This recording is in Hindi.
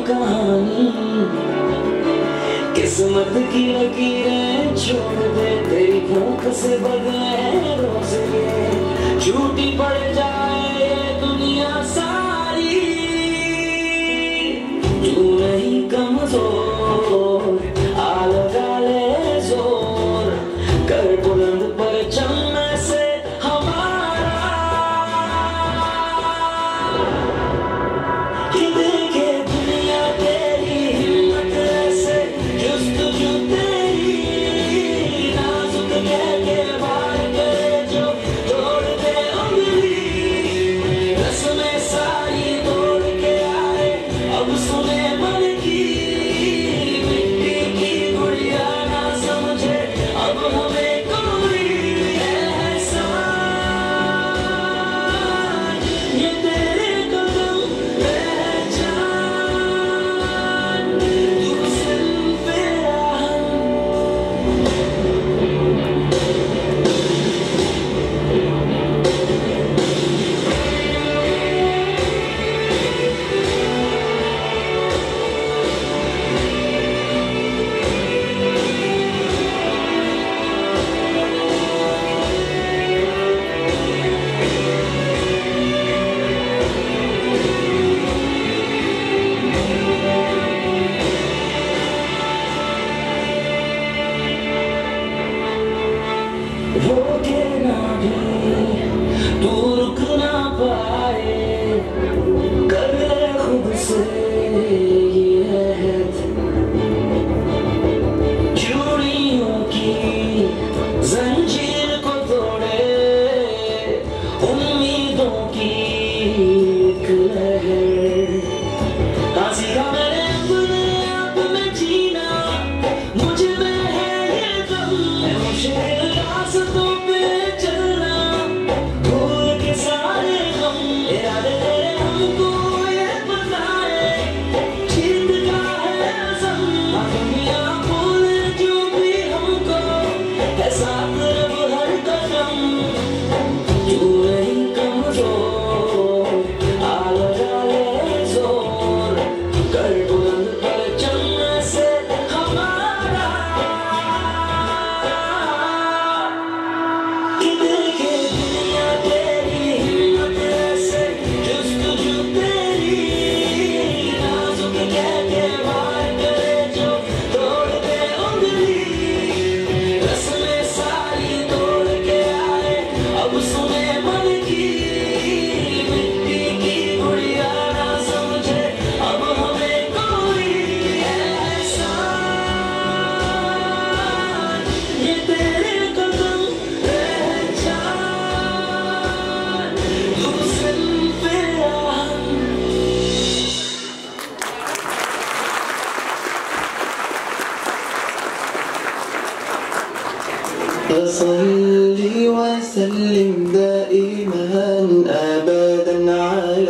कहानी, किस्मत की लकीरें छोड़ दे तेरी भूख से बगैरों से, झूठी पड़ जाए ये दुनिया सारी, तू नहीं कमजोर, आ लगा ले जोर, कर बुलंद परचम से हमारा, कि देखे दुनिया तेरी हिम्मत ऐसे, जुस्तजू तेरी, नाजुक कह के वार करे जो तोड़ दे उंगली, रस्में सारी तोड़ के आए अब सुने मन की, मिट्टी की गुड़िया ना समझे अब हमें कोई एहसान, ये तेरे कदम पहचान, तू सिर्फ राहन। रोके ना भी तू रुक ना पाए, कर ले खुद से ये अहद, चूड़ियों की जंजीर को तोड़े उम्मीदों की एक लहर, हंसिया मेरे अपने आप में जीना, मुझ में है ये गम, मुझे रास्तों पे चलना, भूल के सारे गम, इरादे तेरे हमको ये बताए, जीत का है अज़म, दुनिया भूले जो भी हमको, है साथ रब हर कदम, तू नहीं कमजोर, आ लगा ले जोर, कर बुलंद परचम से हमारा, कि देखे दुनिया तेरी हिम्मत ऐसे, जुस्तजू तेरी, नाजुक कह के वार करे जो तोड़ दे उंगली, रस्में सारी तोड़ के आए अब सुने मन की, मिट्टी की गुड़िया ना समझे अब हमें कोई एहसान, ये तेरे कदम पहचान, तू सिर्फ राहन। فصلي وسلم دائما